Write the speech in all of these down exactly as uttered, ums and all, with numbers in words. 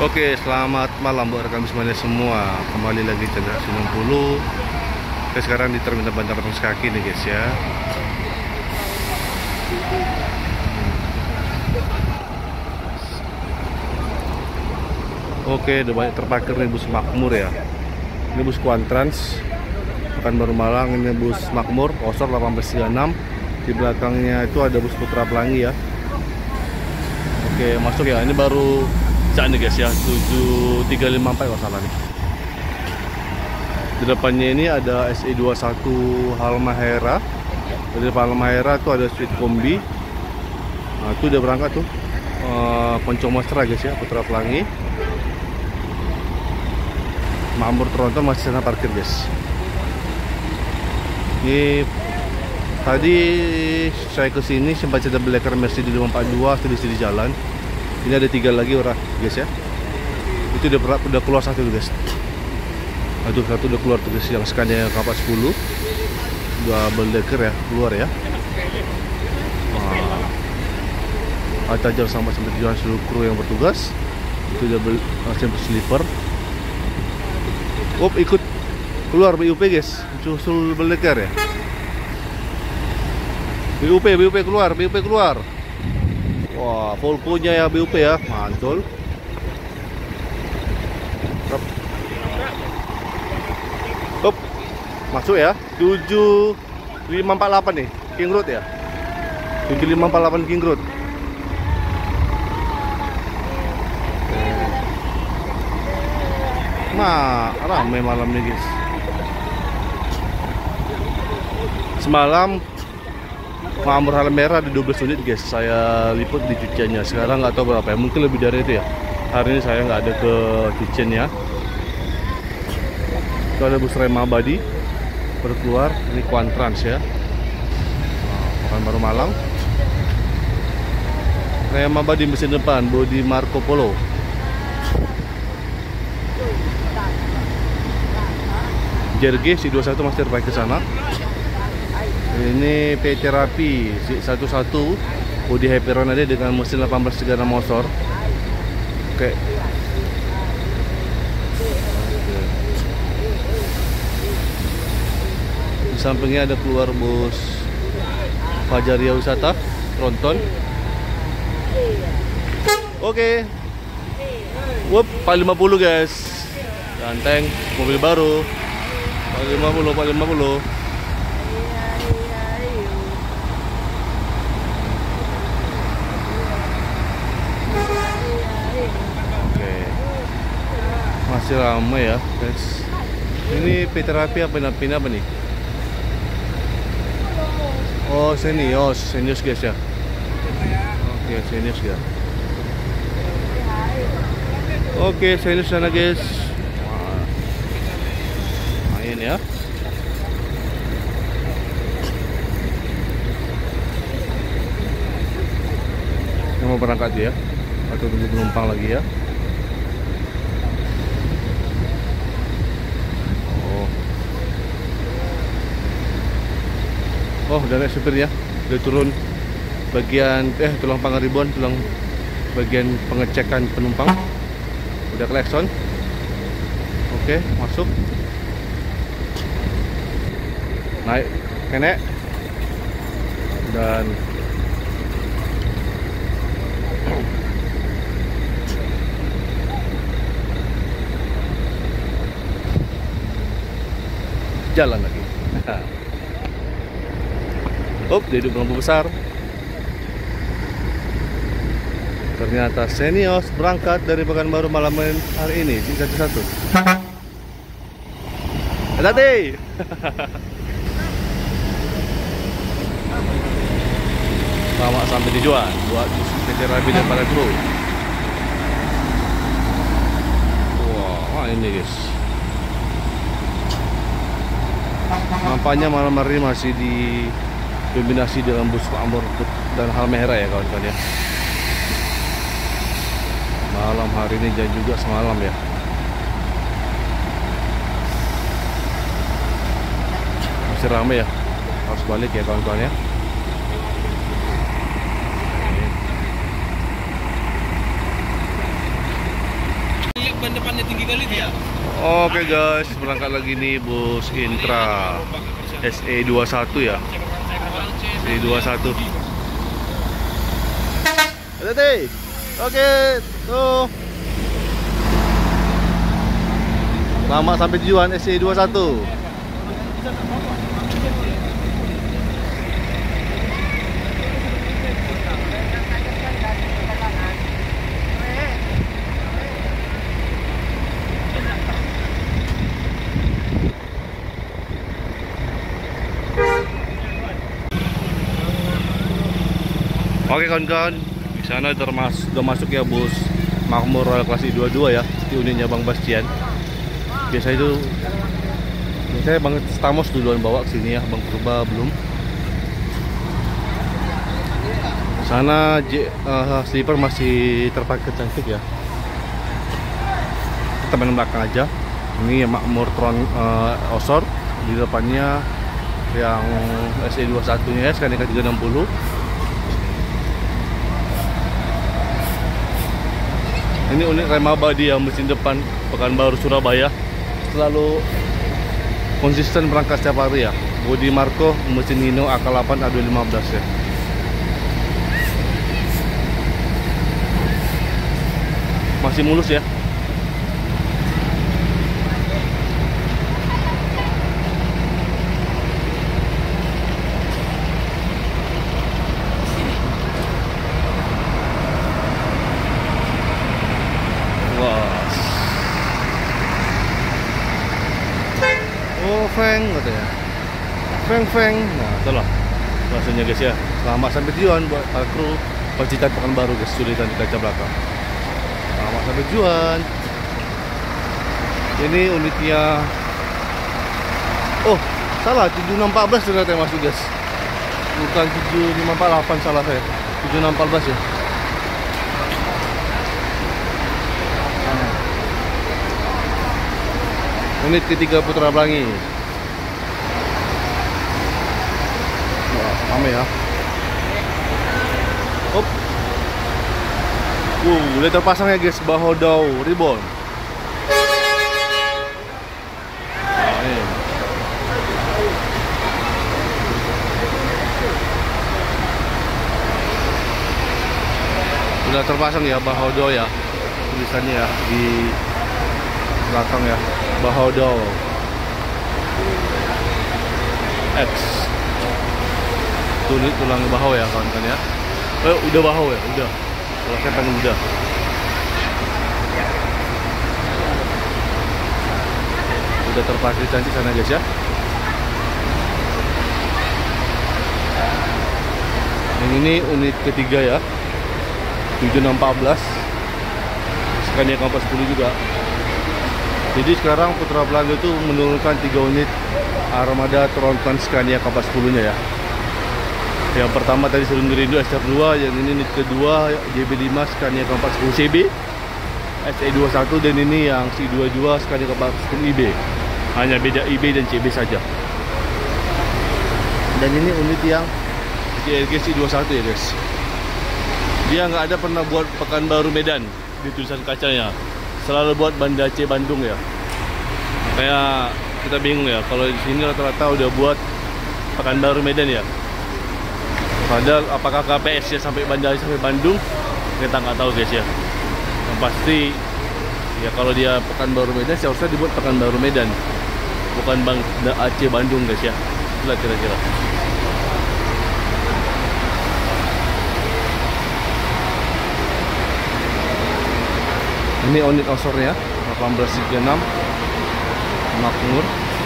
Oke, selamat malam buat rekan semuanya semua. Kembali lagi Chandra enam puluh. Oke, sekarang di Terminal Bandara Bangsa Kaki nih guys ya. Oke, udah banyak terparkir nih bus Makmur ya. Ini bus Kuantrans Pekanbaru Malang, ini bus Makmur Osor delapan belas tiga puluh enam. Di belakangnya itu ada bus Putra Pelangi ya. Oke, masuk ya. Ini baru cak nih guys ya, tujuh tiga lima empat kalau salah nih. Di depannya ini ada S E dua puluh satu Halmahera. Di depan Halmahera tuh ada Sweet Kombi. Nah, itu udah berangkat tuh. Uh, Poncong Mostra guys ya, Putra Pelangi. Makmur Tronton masih sana parkir guys. Ini tadi saya kesini sempat ada Blacker Mercedes lima empat dua di sini jalan. Ini ada tiga lagi orang guys ya. Itu udah udah keluar satu guys. Aduh, satu udah keluar tuh guys, yang Scania kapal sepuluh. Double decker ya, keluar ya. Wah. Atajar sama sampai tujuan seluruh kru yang bertugas. Itu double uh, sleeper. Op, ikut keluar B U P guys. Susul double decker ya. B U P, B U P keluar, B U P keluar. Wah, Volvo-nya ya B U P ya, mantul. Up, masuk ya. tujuh lima empat delapan nih, King Road ya. tujuh lima empat delapan King Road. Nah, ramai malam nih guys. Semalam Makmur Halmahera ada dua belas unit guys, saya liput di cuciannya. Sekarang nggak tahu berapa ya, mungkin lebih dari itu ya. Hari ini saya nggak ada ke cuciannya. Itu ada bus Rema Abadi baru keluar, ini Kuantrans ya. Pekanbaru Malang. Rema Abadi mesin depan, bodi Marco Polo. J R G C dua puluh satu masih terbaik ke sana. Ini P Terapi satu satu bodi Hyperon ada dengan mesin delapan belas tiga puluh enam motor. Oke. Di sampingnya ada keluar bus Fajaria Wisata Tronton. Oke. Wup, empat lima puluh guys. Ganteng, mobil baru. empat lima puluh, empat lima puluh. Masih ramai ya guys. Ini P Terapi apa pindah apa nih? Oh, Senios, Senios guys ya. Oke, Senios ya. Oke, Senios sana guys. Wah. Main ya. Yang mau berangkat ya? Atau tunggu penumpang lagi ya? Oh, udah naik supirnya, udah turun bagian eh tulang pangaribuan, tulang bagian pengecekan penumpang, udah klakson. Oke, masuk, naik kenek dan jalan lagi. Up, dia duduk lampu besar. Ternyata Senios berangkat dari Pekanbaru malam hari ini di satu satu. Hati-hati. Selamat sampai tujuan buat P T Rabi dan para kru. Wah, ini guys. Nampaknya malam hari ini masih di dominasi dengan bus Makmur dan Halmahera ya kawan-kawan ya. Malam hari ini dan juga semalam ya. Masih ramai ya. Harus balik ya kawan-kawan ya. ban depannya tinggi kali dia. Oke guys, berangkat lagi nih bus Intra S E dua puluh satu ya. S E dua puluh satu. Hati-hati. Oke, tuh. Selamat sampai tujuan S E dua puluh satu. Oke kawan-kawan, di sana termasuk udah masuk ya bus Makmur Royal kelas I dua puluh dua ya, di unitnya Bang Bastian. Biasa itu, biasanya Bang Stamos duluan bawa ke sini ya, Bang Purba belum. Sana J, uh, sleeper masih terparkir cantik ya. Kita main belakang aja. Ini Makmur Tron uh, Osor, di depannya yang S E dua puluh satu nya ya, Scania K tiga enam puluh. Ini unit rem abadi yang mesin depan Pekanbaru Surabaya, selalu konsisten berangkat setiap hari ya. Bodi Marco, mesin Hino A K delapan A dua lima belas ya. Masih mulus ya. Oh, Feng katanya. Feng Feng. Nah, itulah bahasanya guys ya. Selamat sampai tujuan buat para kru Pacitan Pekanbaru guys, sulitan di kaca belakang. Selamat sampai tujuan. Ini unitnya. Oh, salah, tujuh enam empat belas ternyata yang masuk guys. Bukan tujuh lima empat delapan, salah saya. tujuh enam empat belas ya. Unit ketiga Putra Pelangi. Wah, rame ya. Hop. Uh, udah terpasang ya guys, Bahodau Ribbon. Nah, ini. Udah terpasang ya Bahodau ya, tulisannya ya di belakang ya, Bahodau X. Tulis tulang bahu ya kawan-kawan ya. Eh udah bahu ya, udah. Kalau saya pengen udah. Udah terparkir cantik sana guys ya. Yang ini unit ketiga ya, tujuh enam empat belas, Scania K empat sepuluh juga. Jadi sekarang Putra Pelangi itu menurunkan tiga unit armada tronton Scania K empat sepuluh nya ya. Yang pertama tadi Serunding Rindu S R dua, yang ini unit kedua J B lima Scania K empat sepuluh C B S E dua puluh satu, dan ini yang C dua puluh dua Scania K empat sepuluh I B. Hanya beda I B dan C B saja. Dan ini unit yang J L G C dua puluh satu ya guys. Dia nggak ada pernah buat Pekanbaru Medan di tulisan kacanya. Selalu buat Banda Aceh Bandung ya. Kayak kita bingung ya, kalau di sini rata-rata udah buat Pekanbaru Medan ya. Padahal apakah K P S ya sampai Banda Aceh sampai Bandung, kita nggak tahu guys ya. Yang pasti ya kalau dia Pekanbaru Medan seharusnya dibuat Pekanbaru Medan, bukan Banda Aceh Bandung guys ya. Itulah kira-kira. Ini unit osornya delapan belas tiga puluh enam Makmur.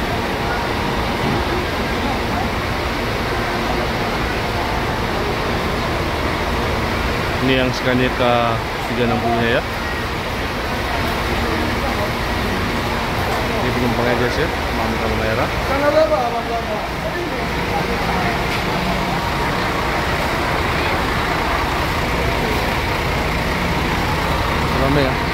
Ini yang Scania K tiga enam puluh nya ya. Ini penumpangnya guys ya, Mami Kamu Merah. Ramai ya.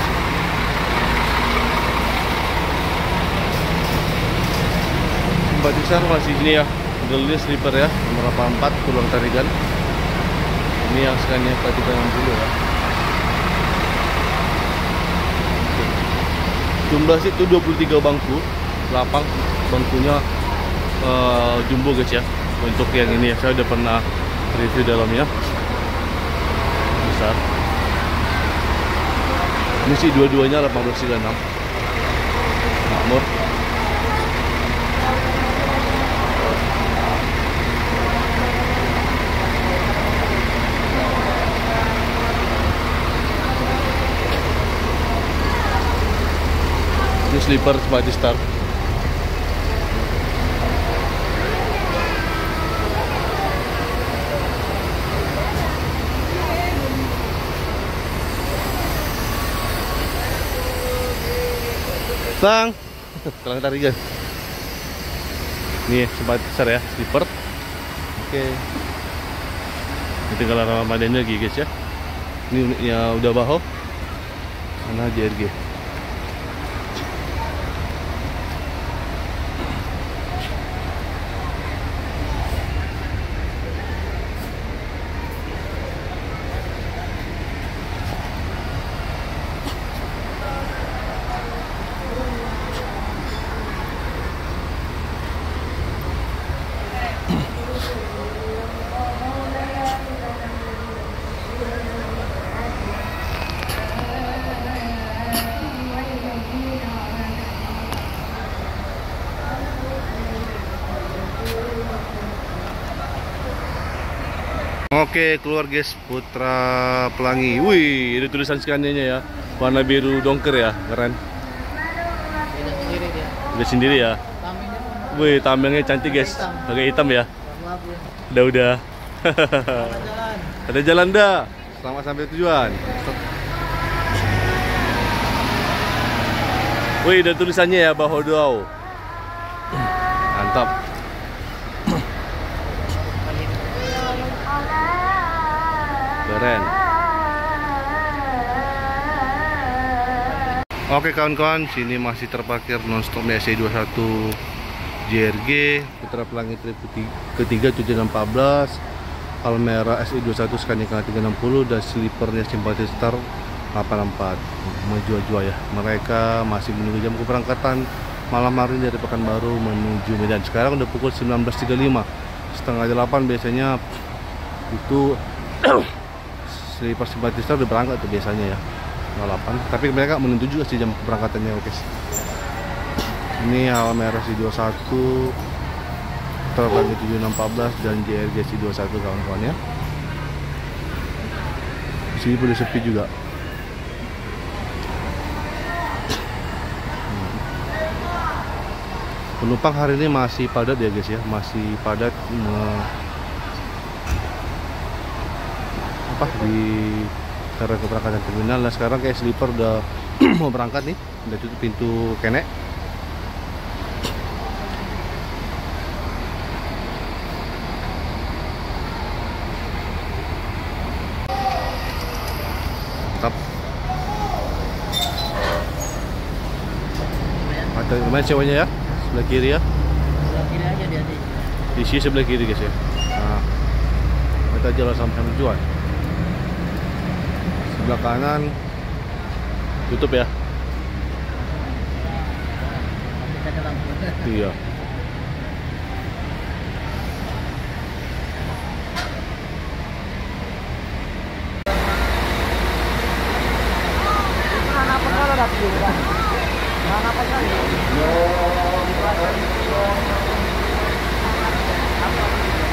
Simpatisan masih ini ya, modelnya sleeper ya, nomor delapan puluh empat Pulau Tarigan. Ini yang Scania K tiga enam puluh ya. Jumlah situ dua puluh tiga bangku, lapang bangkunya uh, jumbo guys ya. Untuk yang ini ya, saya udah pernah review dalamnya. Besar. Ini sih dua-duanya delapan belas tiga puluh enam. Makmur. Ini sleeper Spati Star. Bang, tolong tarik guys. Nih Spati Star ya, sleeper. Oke. Ini tinggal Ramadan lagi guys ya. Ini unitnya udah baho. Mana J R G. Oke, keluar guys, Putra Pelangi. Wih, ada tulisan Scania-nya ya. Warna biru dongker ya, keren. Beda sendiri dia. Beda sendiri ya. Tamengnya Wih, tamengnya cantik guys. hitam. Pakai hitam ya. warna abu. Udah udah. Selamat jalan. Ada jalan dah. Selamat sampai tujuan. Wih, ada tulisannya ya, Bahodau. Mantap. Keren. Oke kawan-kawan, sini masih terparkir nonstop S E dua puluh satu J R G, Putra Pelangi trip ketiga tujuh enam empat belas, Almera S E dua puluh satu Scania tiga enam nol dan sleepernya Simpati Star delapan empat. Menjual-jual ya. Mereka masih menunggu jam keberangkatan malam hari dari Pekanbaru menuju Medan. Sekarang udah pukul sembilan belas tiga puluh lima, setengah delapan biasanya itu sleeper Simpati Star udah berangkat tuh biasanya ya, delapan. Tapi mereka menentu juga sih jam keberangkatannya guys. Ini Almera S E dua puluh satu, Terbangi tujuh enam empat belas dan J R G S E dua puluh satu kawan-kawan ya. Di sini boleh sepi juga. Penumpang hari ini masih padat ya guys ya, masih padat me apa di karena keberangkatan terminal. Nah sekarang kayak sleeper udah mau berangkat nih, udah tutup pintu kenek. Mantap. Ada kemana ceweknya ya? Sebelah kiri ya? Sebelah kiri aja dia di. Isi sebelah kiri guys ya. Nah, kita jalan sampai tujuan. Sebelah kanan tutup ya. Kita ke lampu. Iya. Mana apa kalau dapat juga? Mana apa kali?